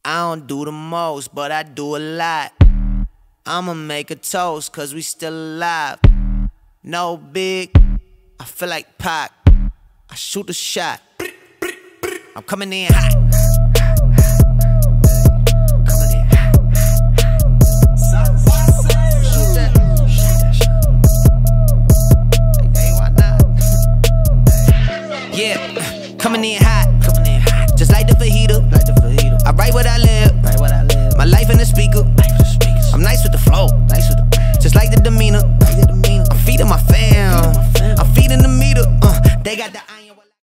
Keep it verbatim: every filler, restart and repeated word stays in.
I don't do the most, but I do a lot. I'ma make a toast, cause we still alive. No big, I feel like Pac. I shoot a shot. I'm coming in hot. Coming in hot. Shoot that. Hey, why not? Yeah, coming in hot. Coming in hot. Just like the fajita. Like the fajita. I write what I live. Write what I live. My life in the speaker. I'm nice with the flow. Nice with the. Just like the demeanor.